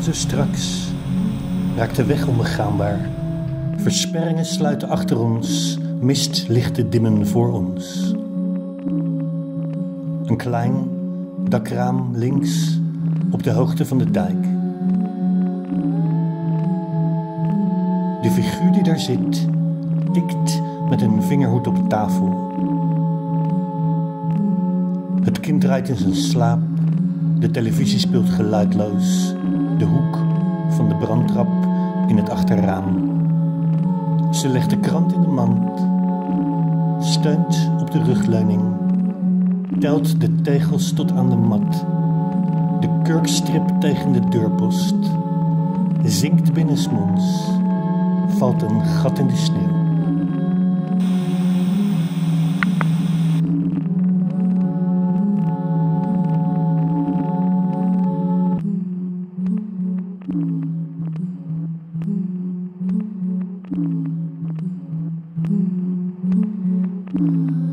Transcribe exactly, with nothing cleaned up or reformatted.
zo straks raakt de weg onbegaanbaar. Versperringen sluiten achter ons, mistlichten dimmen voor ons. Een klein dakraam links op de hoogte van de dijk. De figuur die daar zit, tikt met een vingerhoed op de tafel. Het kind draait in zijn slaap, de televisie speelt geluidloos, de hoek van de brandtrap in het achterraam. Ze legt de krant in de mand, steunt op de rugleuning, telt de tegels tot aan de mat, de kurkstrip tegen de deurpost, zinkt binnensmonds, valt een gat in de sneeuw. Mm-hmm.